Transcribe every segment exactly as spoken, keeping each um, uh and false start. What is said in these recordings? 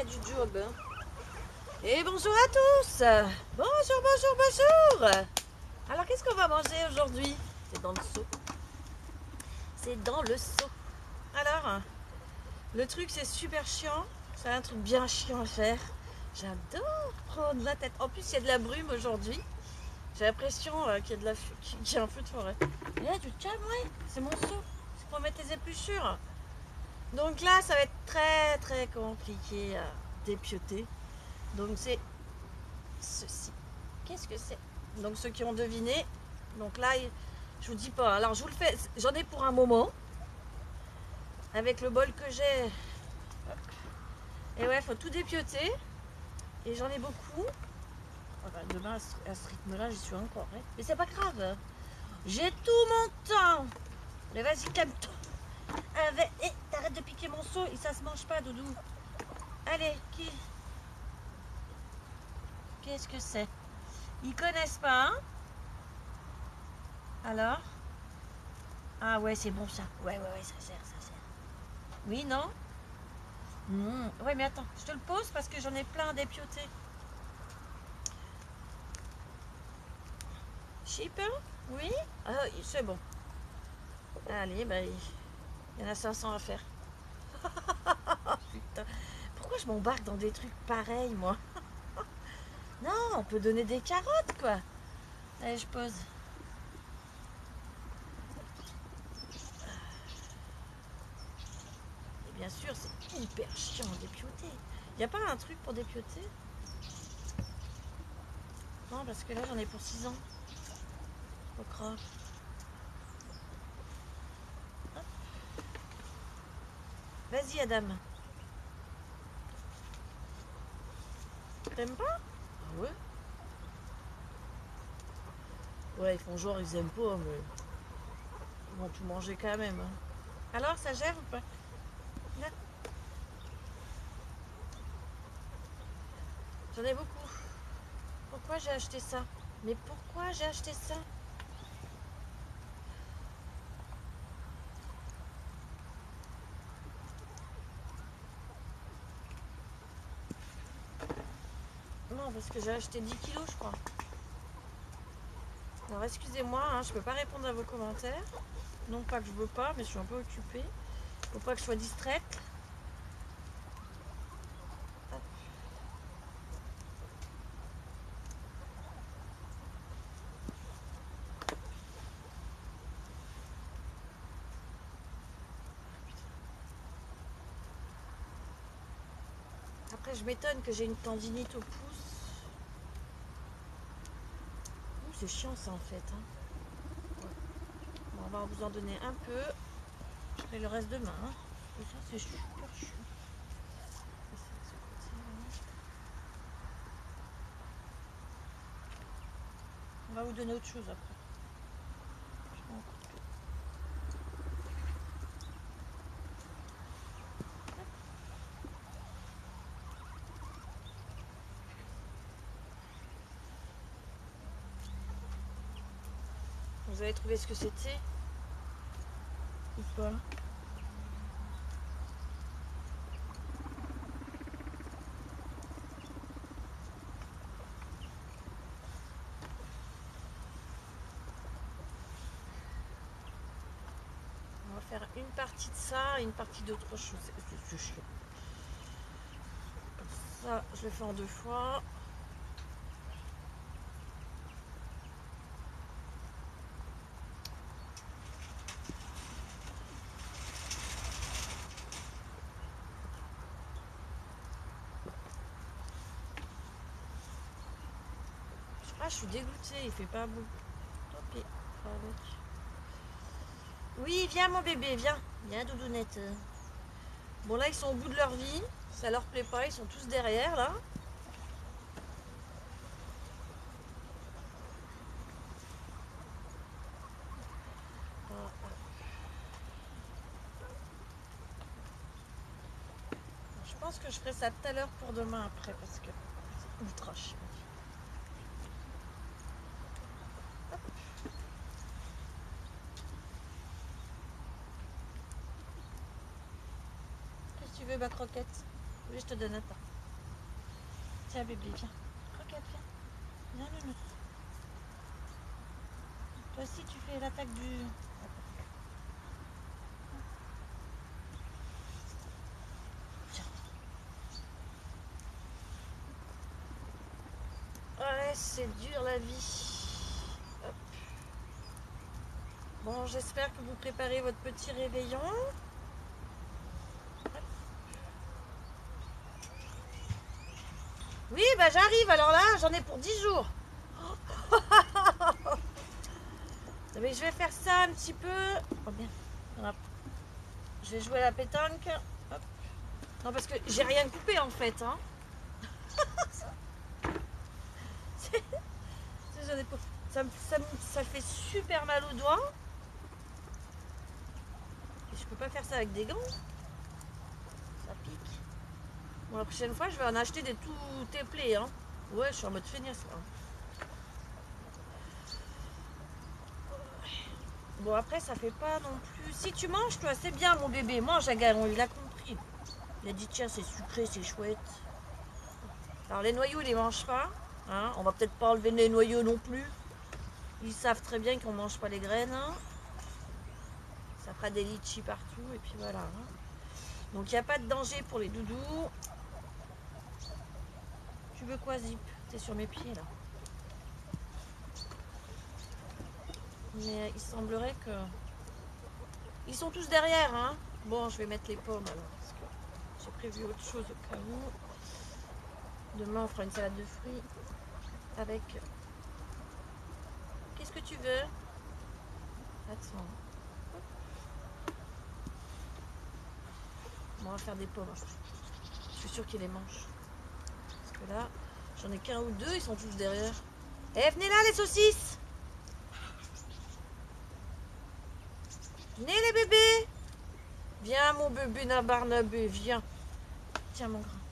a du job. Hein. Et bonjour à tous. Bonjour, bonjour, bonjour. Alors, qu'est-ce qu'on va manger aujourd'hui? C'est dans le seau. C'est dans le seau. Alors, le truc, c'est super chiant. C'est un truc bien chiant à faire. J'adore prendre la tête. En plus, il y a de la brume aujourd'hui. J'ai l'impression euh, qu'il y a de la qu'il y a un feu de forêt. Et là, tu te calmes, ouais. C'est mon seau. C'est pour mettre tes épluchures. Donc là, ça va être très très compliqué à dépioter. Donc c'est ceci. Qu'est-ce que c'est? Donc ceux qui ont deviné. Donc là, je vous dis pas. Alors je vous le fais. J'en ai pour un moment. Avec le bol que j'ai. Et ouais, faut tout dépioter. Et j'en ai beaucoup. Oh bah, demain, à ce rythme-là, j'y suis encore. Hein. Mais c'est pas grave. J'ai tout mon temps. Mais vas-y, calme-toi. Avec... Eh, t'arrêtes de piquer mon seau et ça se mange pas, Doudou. Allez, qui... Qu'est-ce que c'est? Ils connaissent pas, hein? Alors? Ah ouais, c'est bon ça. Ouais, ouais, ouais, ça sert, ça sert. Oui, non? Mmh. Ouais, mais attends, je te le pose parce que j'en ai plein à dépioter. Cheap, hein? Oui? Ah, c'est bon. Allez, bah, il y en a cinq cents à faire. Putain. Pourquoi je m'embarque dans des trucs pareils, moi? Non, on peut donner des carottes, quoi. Allez, je pose. Et bien sûr, c'est hyper chiant à dépioter. Il n'y a pas un truc pour dépioter? Non, parce que là, j'en ai pour six ans. Au croc. Vas-y, Adam. T'aimes pas? Ah ouais? Ouais, ils font genre, ils aiment pas, mais ils vont tout manger quand même. Hein. Alors, ça gère ou pas? Là. J'en ai beaucoup. Pourquoi j'ai acheté ça? Mais pourquoi j'ai acheté ça? Non, parce que j'ai acheté dix kilos, je crois. Alors, excusez-moi, hein, je peux pas répondre à vos commentaires. Non pas que je veux pas, mais je suis un peu occupée. Faut pas que je sois distraite. Hop. Après, je m'étonne que j'ai une tendinite au pouce. Ouh, c'est chiant ça en fait. Hein. Ouais. Bon, on va vous en donner un peu. Je ferai le reste demain. Hein. Et ça, c'est super chiant. On va vous donner autre chose après. Vous avez trouvé ce que c'était? Ou pas? On va faire une partie de ça et une partie d'autre chose. C'est chiant. Ça, je le fais en deux fois. Ah, je suis dégoûtée, il fait pas beau. Tant pis. Oui, viens mon bébé, viens. Viens, doudounette. Bon, là, ils sont au bout de leur vie. Ça leur plaît pas, ils sont tous derrière, là. Je pense que je ferai ça tout à l'heure pour demain après, parce que c'est ultra chiant. Qu'est-ce que tu veux, ma croquette? Oui, je te donne un temps. Tiens bébé, viens. Regarde, viens. Viens, nounou. Toi aussi, tu fais l'attaque du... Ouais, c'est dur la vie. Hop. Bon, j'espère que vous préparez votre petit réveillon. Hop. Oui, bah j'arrive. Alors là, j'en ai pour dix jours. Mais je vais faire ça un petit peu. Oh bien. Hop. Je vais jouer à la pétanque. Hop. Non, parce que j'ai rien coupé en fait. Hein. Ça, me, ça, me, ça fait super mal aux doigts. Et je peux pas faire ça avec des gants. Ça pique. Bon, la prochaine fois, je vais en acheter des tout téplés. Hein. Ouais, je suis en mode feignasse. Hein. Bon, après, ça fait pas non plus. Si tu manges, toi, c'est bien, mon bébé. Mange, Agaron, il a compris. Il a dit, tiens, c'est sucré, c'est chouette. Alors, les noyaux, il les mange pas. Hein. On va peut-être pas enlever les noyaux non plus. Ils savent très bien qu'on mange pas les graines. Hein. Ça fera des litchis partout. Et puis voilà. Hein. Donc, il n'y a pas de danger pour les doudous. Tu veux quoi, Zip? T'es sur mes pieds, là. Mais il semblerait que... Ils sont tous derrière, hein. Bon, je vais mettre les pommes, alors. Parce que j'ai prévu autre chose au cas où. Demain, on fera une salade de fruits. Avec... Qu'est-ce que tu veux? Attends. Bon, on va faire des pommes. Je suis sûre qu'ils les mangent. Parce que là, j'en ai qu'un ou deux, ils sont tous derrière. Eh, venez là, les saucisses! Venez, les bébés! Viens, mon bébé Nabarnabé, viens. Tiens, mon grand.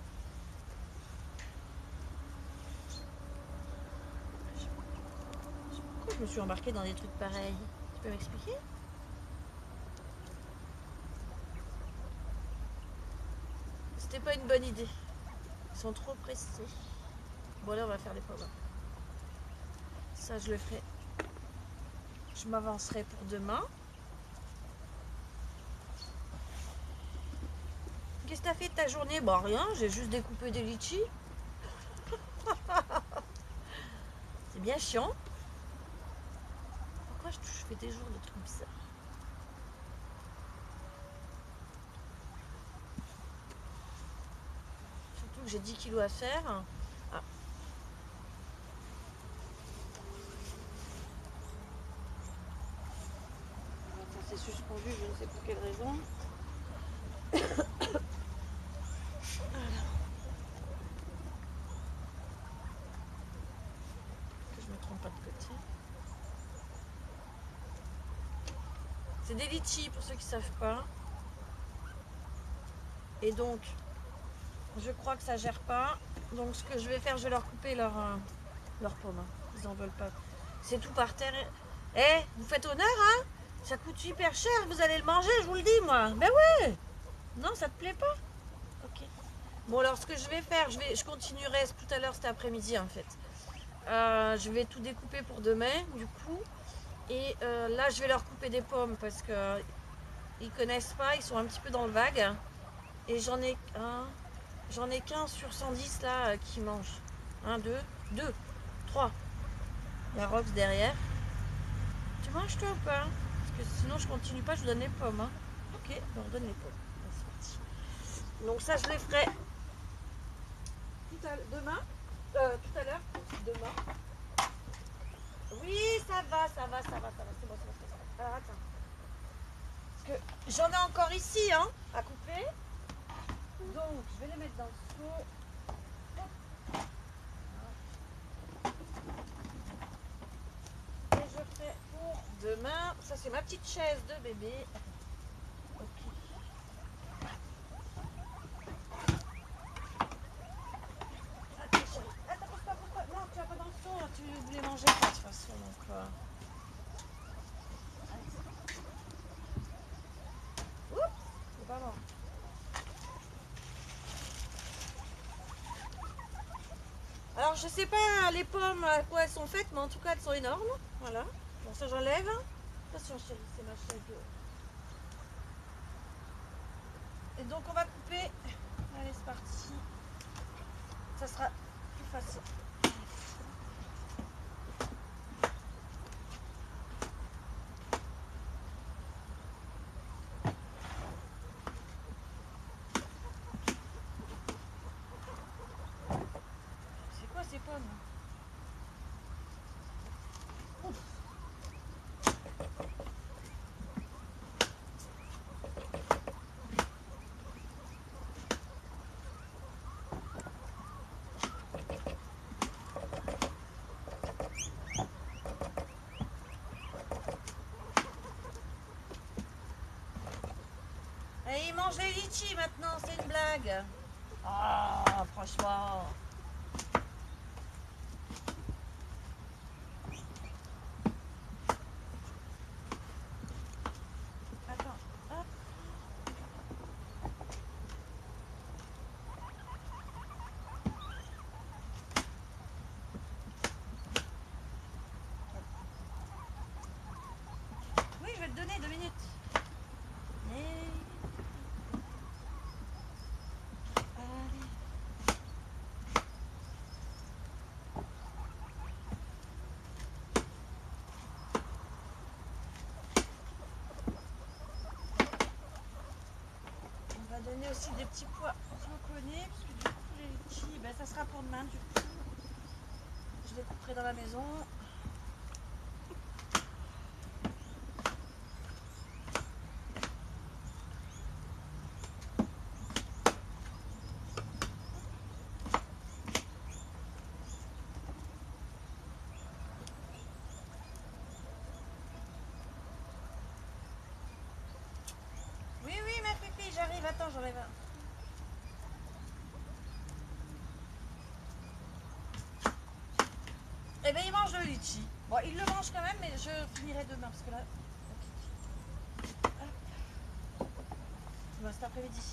Pourquoi je me suis embarquée dans des trucs pareils? Tu peux m'expliquer? C'était pas une bonne idée. Ils sont trop pressés. Bon, là, on va faire les pommes. Ça, je le ferai. Je m'avancerai pour demain. Qu'est-ce que t'as fait de ta journée? Bah, rien, j'ai juste découpé des litchis. C'est bien chiant. Pourquoi je fais des jours de trucs bizarres? Surtout que j'ai dix kilos à faire. Ah. Ça s'est suspendu, je ne sais pour quelle raison. Voilà. Que je ne me trompe pas de côté. C'est des litchis pour ceux qui ne savent pas. Et donc, je crois que ça gère pas. Donc ce que je vais faire, je vais leur couper leur, euh, leur pomme. Ils n'en veulent pas. C'est tout par terre. Eh, vous faites honneur, hein? Ça coûte super cher, vous allez le manger, je vous le dis, moi. Ben ouais. Non, ça te plaît pas? Ok. Bon, alors ce que je vais faire, je, vais, je continuerai tout à l'heure cet après-midi, en fait. Euh, je vais tout découper pour demain, du coup. Et euh, là, je vais leur couper des pommes parce que ils connaissent pas, ils sont un petit peu dans le vague. Et j'en ai un, j'en ai qu'un sur cent dix là euh, qui mange. Un, deux, deux, trois. Il y a Rox derrière. Tu manges toi ou pas? Parce que sinon je continue pas, je vous donne les pommes. Hein. Ok, on donne les pommes. Donc ça je les ferai tout à demain. Euh, tout à l'heure. Demain. Oui, ça va, ça va, ça va, ça va. C'est bon, c'est bon, c'est bon. Alors attends. Parce que j'en ai encore ici, hein, à couper. Donc je vais les mettre dans le seau. Et je fais pour demain. Ça c'est ma petite chaise de bébé. Ok. Attends, chérie. Attends, pose pas, pose pas. Non, tu vas pas dans le seau. Tu voulais manger de toute façon. Donc, euh... Oups, c'est pas bon. je sais pas les pommes à quoi elles sont faites, mais en tout cas elles sont énormes. Voilà. Bon, ça j'enlève. Attention chérie, c'est ma chaise. Et donc on va couper. Allez, c'est parti. Ça sera plus facile. C'est quoi ces pommes? Ouf. Et il mange les litchis maintenant, c'est une blague. Ah, oh, franchement. Attends, hop. Oui, je vais te donner deux minutes. Et... Allez. On va donner aussi des petits pois qu'on connaît, parce que du coup les litchis, ben, ça sera pour demain du coup. Je les couperai dans la maison. Oui, oui, ma pépé, j'arrive, attends, j'enlève un. Eh bien, il mange le litchi. Bon, il le mange quand même, mais je finirai demain, parce que là... Hop. Bon, cet après-midi.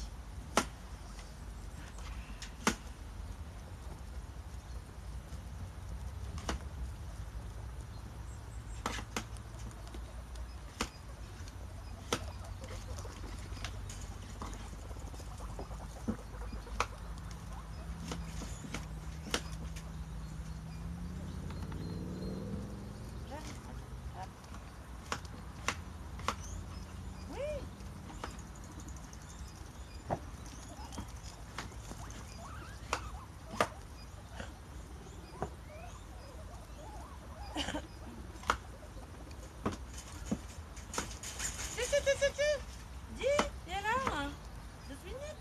Dis, viens là. Deux minutes.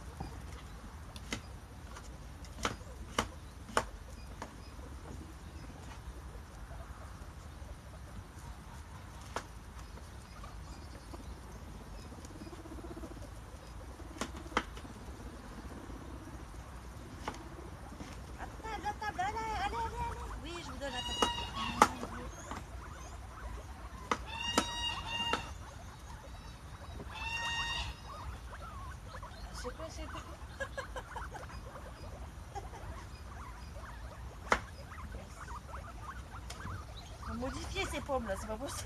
À table, à table, allez, allez, allez, allez. Oui, je vous donne la table. C'est quoi, c'est quoi? On modifier ces pommes là, c'est pas possible.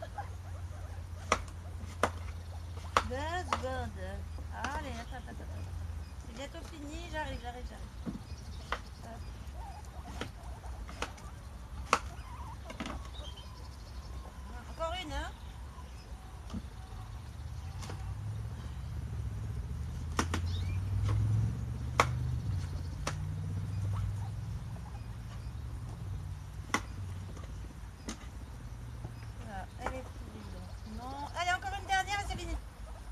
Deux secondes. Allez, attends, attends, attends. C'est bientôt fini, j'arrive, j'arrive, j'arrive. Encore une, hein? Voilà, elle est pourrie donc. Non. Allez, encore une dernière et c'est fini.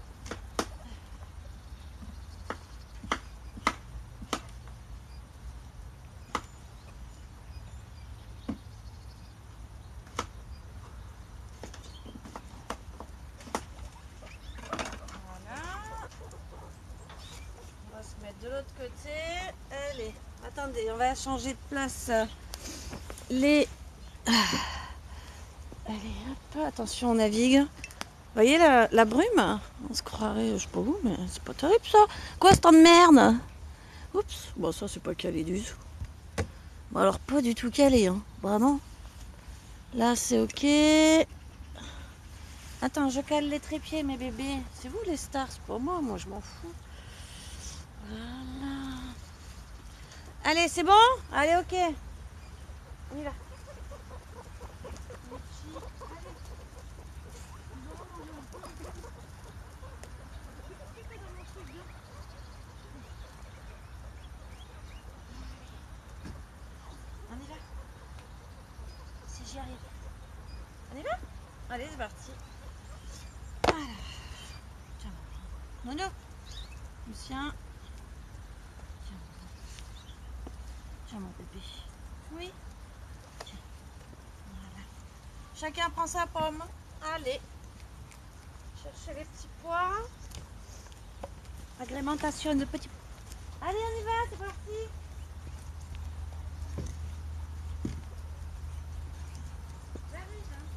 De l'autre côté, allez, attendez, on va changer de place les... Allez, hop, attention, on navigue. Vous voyez la, la brume? On se croirait, je sais pas où, mais c'est pas terrible ça. Quoi, ce temps de merde? Oups, bon ça c'est pas calé du tout. Bon, alors pas du tout calé, hein. Vraiment. Là, c'est ok. Attends, je cale les trépieds, mes bébés. C'est vous les stars, c'est pas moi. Moi, je m'en fous. Voilà. Allez, c'est bon? Allez, ok. On y va. On y va. Si j'y arrive. On y va? Allez, c'est parti. Alors. Tiens, Nono. Lucien. Tiens, tiens mon bébé. Oui. Tiens. Voilà. Chacun prend sa pomme. Allez. Chercher les petits pois. Agrémentation de petits pois. Allez, on y va, c'est parti. J'arrive, hein.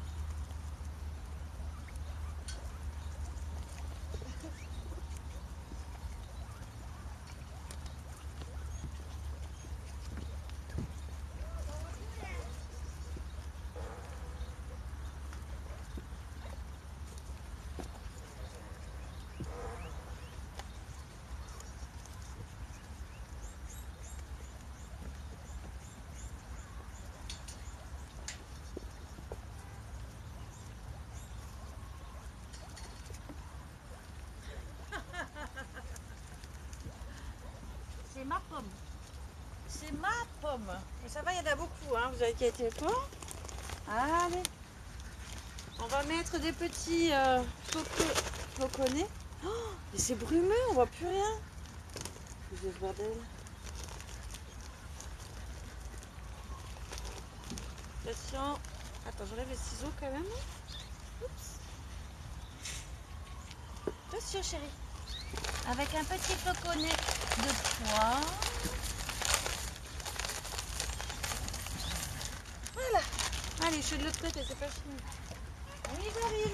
C'est ma pomme. C'est ma pomme. Mais ça va, il y en a beaucoup, hein. Vous inquiétez pas. Allez. On va mettre des petits euh, floconnets. Oh, mais c'est brumeux, on voit plus rien. C'est ce bordel. Attention. Attends, j'enlève les ciseaux quand même. Oups. Attention, chérie. Avec un petit floconnet de pois. Voilà. Allez, je suis de l'autre côté, c'est pas fini. Oui, j'arrive.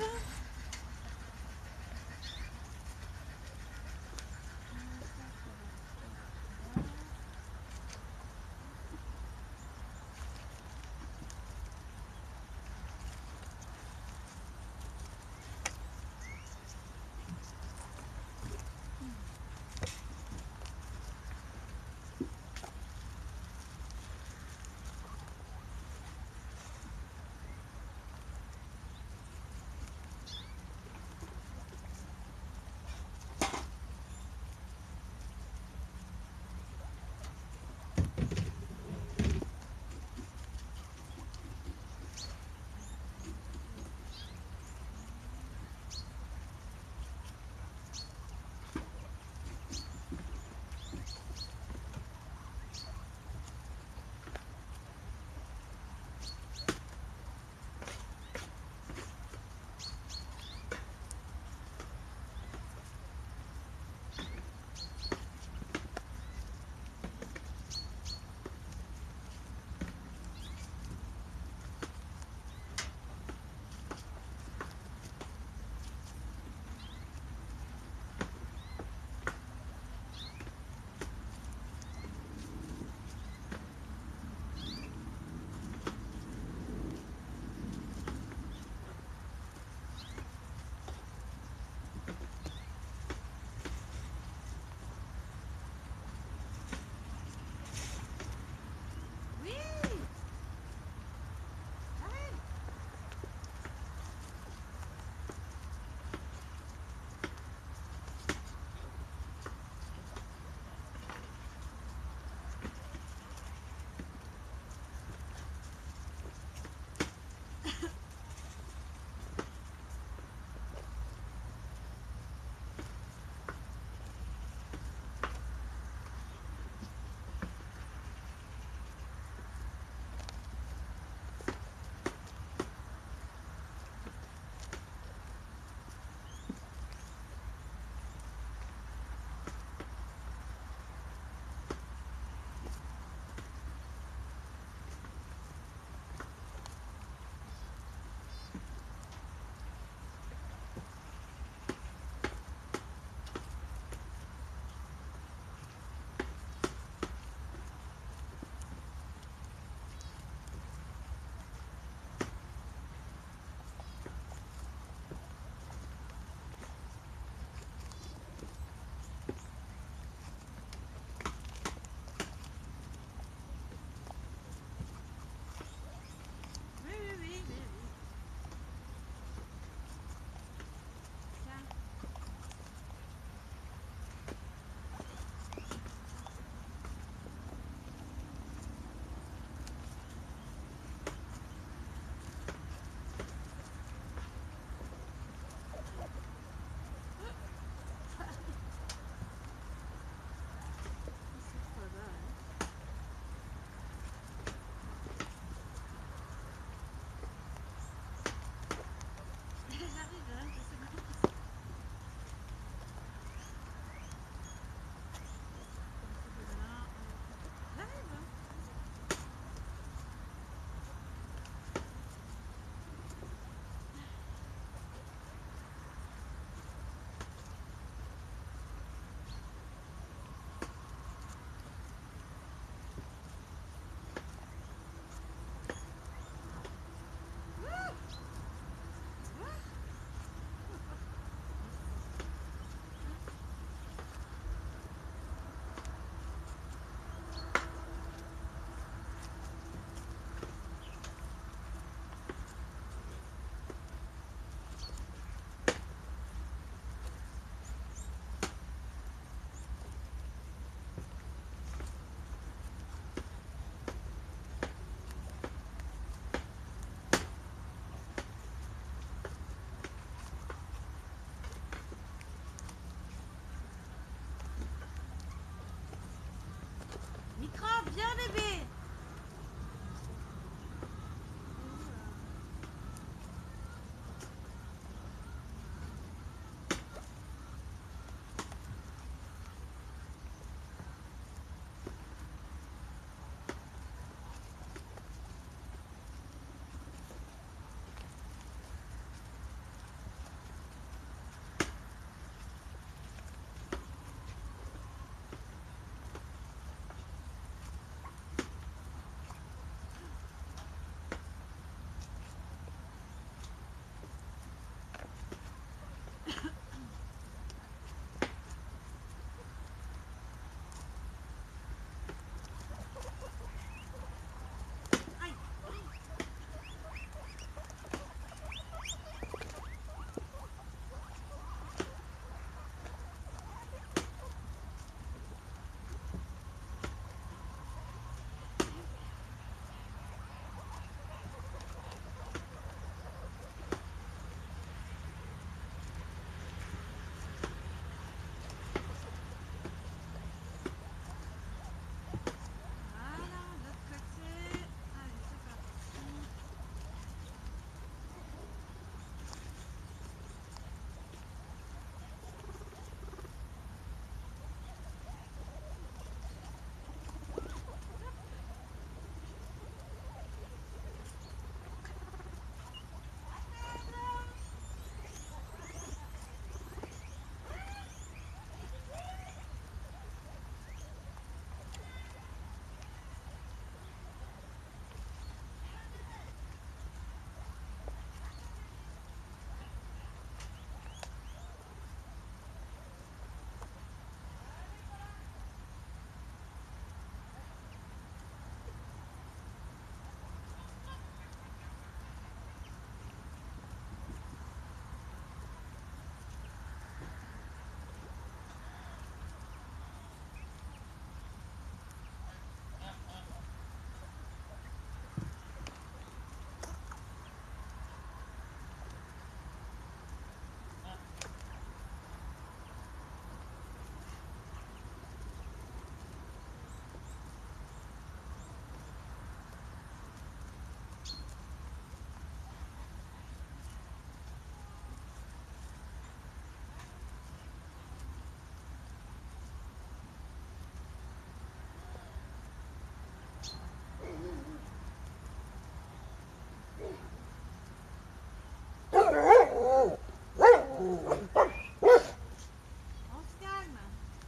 On se calme.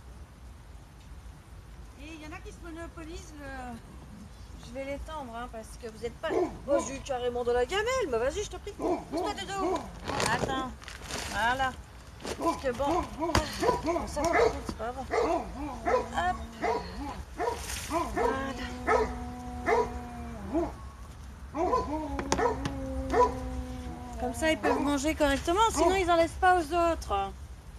Et il y en a qui se monopolisent le... Je vais l'étendre hein, parce que vous n'êtes pas... Oh, j'ai eu carrément de la gamelle. Mais vas-y, je te prie. Pousse-toi de dos. Attends. Voilà. Parce que bon... Ça, par contre, c'est pas bon. Hop. Voilà. Comme ça, ils peuvent manger correctement, sinon ils en laissent pas aux autres.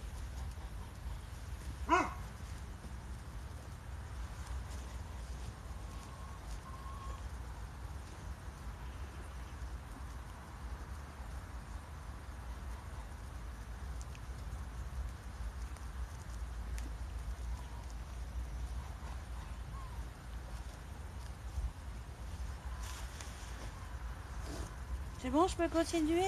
C'est bon, je peux continuer?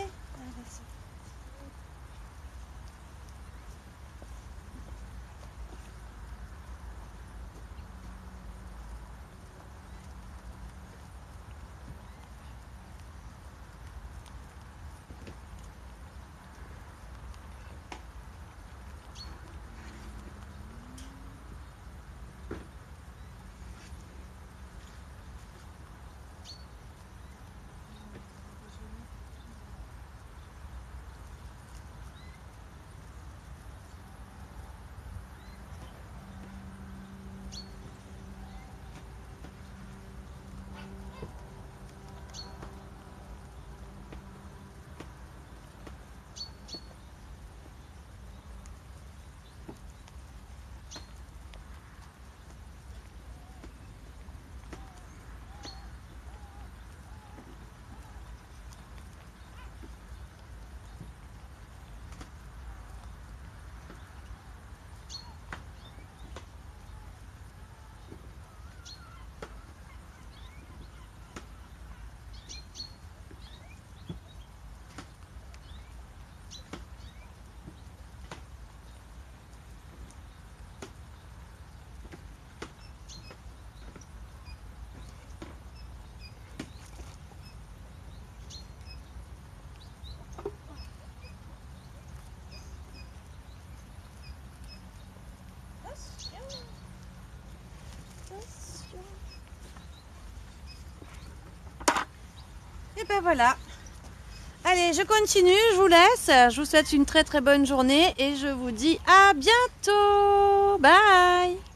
Et ben voilà. Allez, je continue, je vous laisse. Je vous souhaite une très très bonne journée et je vous dis à bientôt. Bye.